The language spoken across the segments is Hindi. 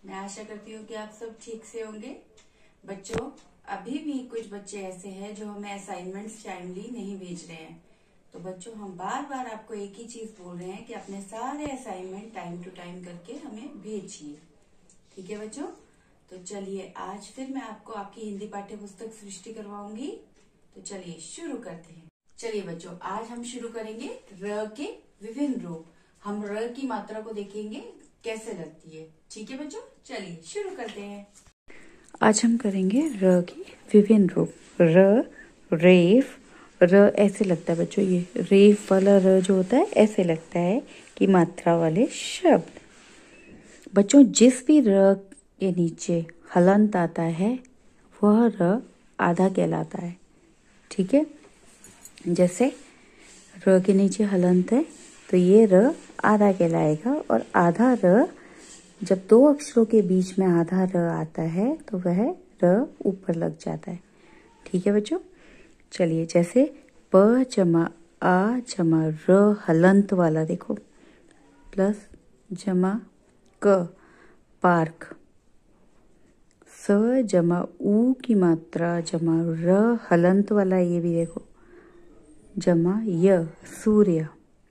मैं आशा करती हूँ कि आप सब ठीक से होंगे। बच्चों, अभी भी कुछ बच्चे ऐसे हैं जो हमें असाइनमेंट्स टाइमली नहीं भेज रहे हैं। तो बच्चों, हम बार बार आपको एक ही चीज बोल रहे हैं कि अपने सारे असाइनमेंट टाइम टू टाइम करके हमें भेजिए। ठीक है बच्चों? तो चलिए, आज फिर मैं आपको आपकी हिंदी पाठ्य पुस्तक सृष्टि करवाऊंगी। तो चलिए शुरू करते हैं। चलिए बच्चों, आज हम शुरू करेंगे र के विभिन्न रूप। हम र की मात्रा को देखेंगे कैसे लगती है। ठीक है बच्चों, चलिए शुरू करते हैं। आज हम करेंगे र की विभिन्न रूप। र, रेफ। र ऐसे लगता है बच्चों, ये रेफ वाला र जो होता है ऐसे लगता है कि मात्रा वाले शब्द। बच्चों, जिस भी र के नीचे हलंत आता है वह र आधा कहलाता है। ठीक है, जैसे र के नीचे हलंत है तो ये र आधा कहलाएगा, और आधा र जब दो अक्षरों के बीच में आधा र आता है तो वह र ऊपर लग जाता है। ठीक है बच्चों, चलिए जैसे प जमा आ जमा र हलंत वाला देखो, प्लस जमा क पार्क, स जमा ऊ की मात्रा जमा र हलंत वाला ये भी देखो, जमा य सूर्य।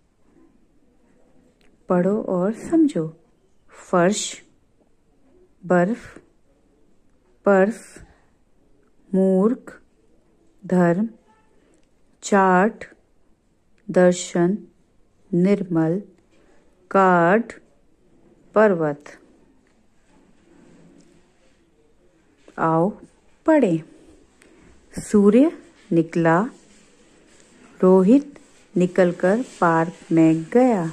पढ़ो और समझो। फर्श, बर्फ, पर्स, मूर्ख, धर्म, चाट, दर्शन, निर्मल, कार्ड, पर्वत। आओ पढ़ें। सूर्य निकला, रोहित निकलकर पार्क में गया।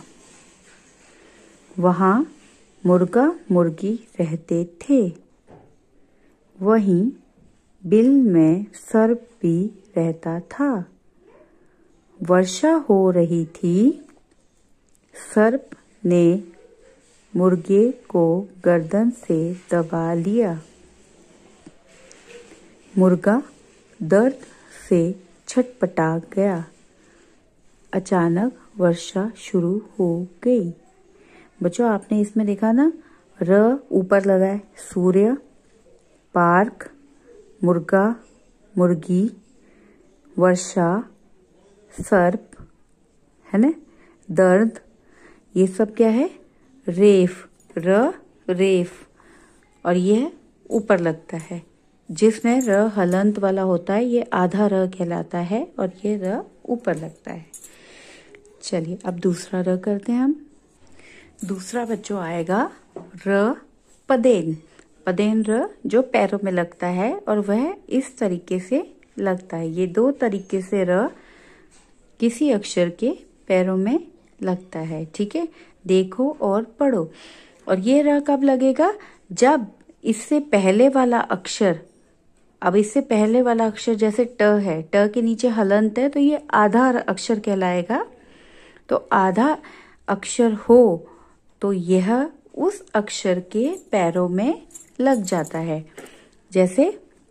वहाँ मुर्गा मुर्गी रहते थे। वहीं बिल में सर्प भी रहता था। वर्षा हो रही थी। सर्प ने मुर्गे को गर्दन से दबा लिया। मुर्गा दर्द से छटपटा गया। अचानक वर्षा शुरू हो गई। बच्चों, आपने इसमें देखा ना, र ऊपर लगा है, सूर्य, पार्क, मुर्गा मुर्गी, वर्षा, सर्प, है ना, दर्द, ये सब क्या है? रेफ। र रेफ, और ये ऊपर लगता है। जिसमें र हलंत वाला होता है ये आधा र कहलाता है, और ये र ऊपर लगता है। चलिए अब दूसरा र करते हैं हम। दूसरा बच्चों आएगा र पदेन। पदेन र जो पैरों में लगता है और वह इस तरीके से लगता है। ये दो तरीके से र किसी अक्षर के पैरों में लगता है। ठीक है, देखो और पढ़ो। और ये र कब लगेगा? जब इससे पहले वाला अक्षर, अब इससे पहले वाला अक्षर जैसे ट है, ट के नीचे हलंत है तो ये आधा अक्षर कहलाएगा। तो आधा अक्षर हो तो यह उस अक्षर के पैरों में लग जाता है। जैसे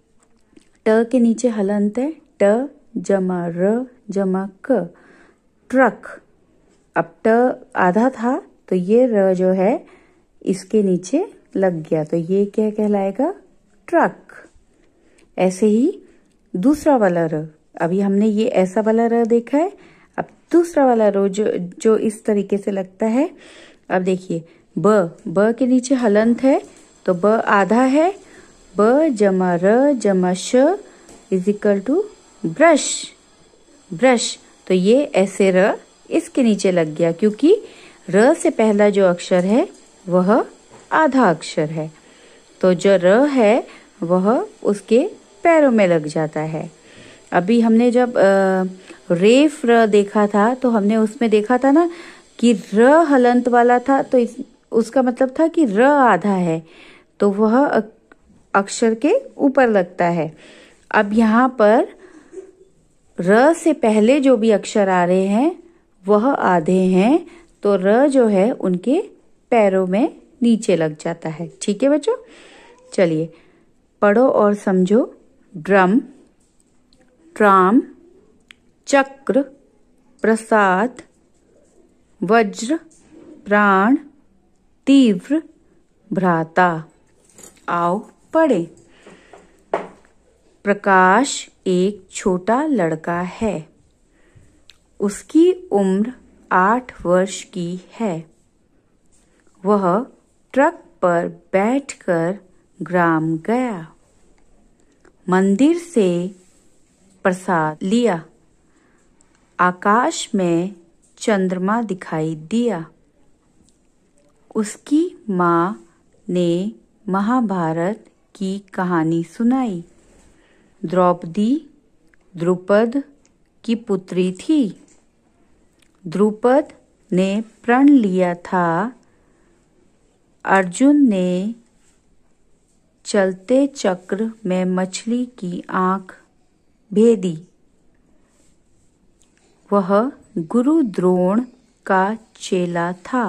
ट के नीचे हलंत है, ट जमा र जमा क, ट्रक। अब ट आधा था तो ये र जो है इसके नीचे लग गया, तो ये क्या कहलाएगा? ट्रक। ऐसे ही दूसरा वाला र, अभी हमने ये ऐसा वाला र देखा है, अब दूसरा वाला र जो इस तरीके से लगता है। अब देखिए, ब के नीचे हलंत है तो ब आधा है, ब जमा र जमा श is equal to brush. Brush, तो ये ऐसे र इसके नीचे लग गया क्योंकि र से पहला जो अक्षर है वह आधा अक्षर है, तो जो र है वह उसके पैरों में लग जाता है। अभी हमने जब रेफ र देखा था तो हमने उसमें देखा था ना कि र हलंत वाला था, तो उसका मतलब था कि र आधा है तो वह अक्षर के ऊपर लगता है। अब यहाँ पर र से पहले जो भी अक्षर आ रहे हैं वह आधे हैं, तो र जो है उनके पैरों में नीचे लग जाता है। ठीक है बच्चों, चलिए पढ़ो और समझो। ड्रम, ट्राम, चक्र, प्रसाद, वज्र, प्राण, तीव्र, भ्राता। आओ पढ़ें। प्रकाश एक छोटा लड़का है। उसकी उम्र 8 वर्ष की है। वह ट्रक पर बैठकर ग्राम गया। मंदिर से प्रसाद लिया। आकाश में चंद्रमा दिखाई दिया। उसकी माँ ने महाभारत की कहानी सुनाई। द्रौपदी द्रुपद की पुत्री थी। द्रुपद ने प्रण लिया था। अर्जुन ने चलते चक्र में मछली की आँख भेदी। वह गुरु द्रोण का चेला था।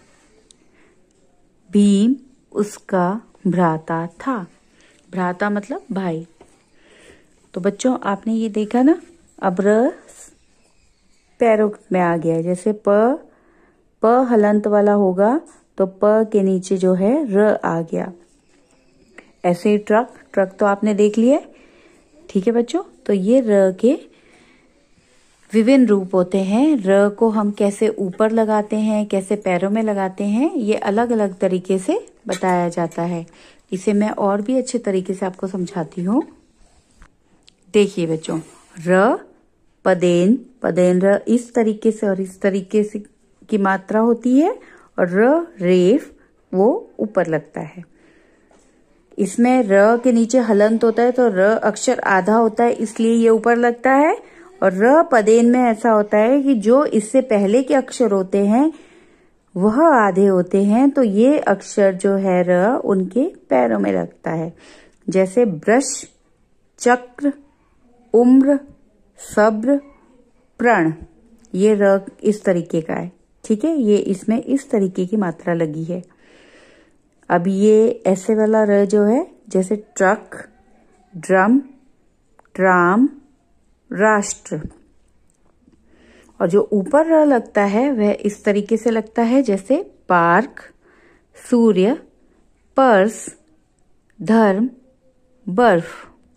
भीम उसका भ्राता था। भ्राता मतलब भाई। तो बच्चों आपने ये देखा ना, अब र पैरों में आ गया है। जैसे प हलंत वाला होगा तो प के नीचे जो है र आ गया। ऐसे ही ट्रक तो आपने देख लिया। ठीक है बच्चों, तो ये र के विभिन्न रूप होते हैं। र को हम कैसे ऊपर लगाते हैं, कैसे पैरों में लगाते हैं, ये अलग अलग तरीके से बताया जाता है। इसे मैं और भी अच्छे तरीके से आपको समझाती हूँ। देखिए बच्चों, र पदेन र इस तरीके से और इस तरीके से की मात्रा होती है, और र रेफ वो ऊपर लगता है। इसमें र के नीचे हलंत होता है तो र अक्षर आधा होता है, इसलिए ये ऊपर लगता है। और र पदेन में ऐसा होता है कि जो इससे पहले के अक्षर होते हैं वह आधे होते हैं, तो ये अक्षर जो है र उनके पैरों में लगता है। जैसे ब्रश, चक्र, उम्र, सब्र, प्रण, ये र इस तरीके का है। ठीक है, ये इसमें इस तरीके की मात्रा लगी है। अब ये ऐसे वाला र जो है, जैसे ट्रक, ड्रम, ट्राम, राष्ट्र, और जो ऊपर र लगता है वह इस तरीके से लगता है, जैसे पार्क, सूर्य, पर्स, धर्म, बर्फ।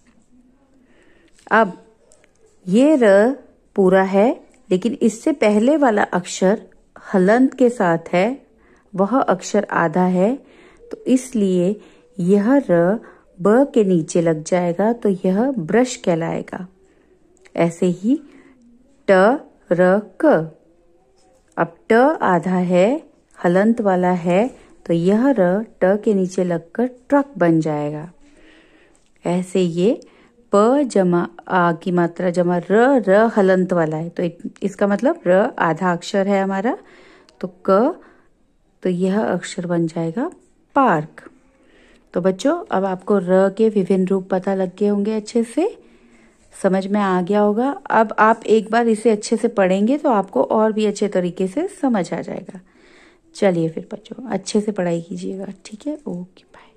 अब ये र पूरा है, लेकिन इससे पहले वाला अक्षर हलंत के साथ है, वह अक्षर आधा है, तो इसलिए यह र ब के नीचे लग जाएगा, तो यह ब्रश कहलाएगा। ऐसे ही ट र क। अब ट आधा है, हलंत वाला है, तो यह र ट के नीचे लगकर ट्रक बन जाएगा। ऐसे ये प जमा आ की मात्रा जमा र हलंत वाला है, तो इसका मतलब र आधा अक्षर है हमारा, तो क, तो यह अक्षर बन जाएगा पार्क। तो बच्चों अब आपको र के विभिन्न रूप पता लग गए होंगे, अच्छे से समझ में आ गया होगा। अब आप एक बार इसे अच्छे से पढ़ेंगे तो आपको और भी अच्छे तरीके से समझ आ जाएगा। चलिए फिर बच्चों अच्छे से पढ़ाई कीजिएगा। ठीक है, ओके बाय।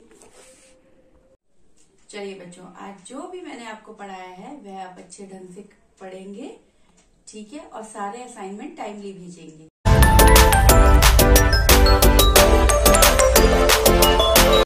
चलिए बच्चों, आज जो भी मैंने आपको पढ़ाया है वह आप अच्छे ढंग से पढ़ेंगे। ठीक है, और सारे असाइनमेंट टाइमली भेजेंगे।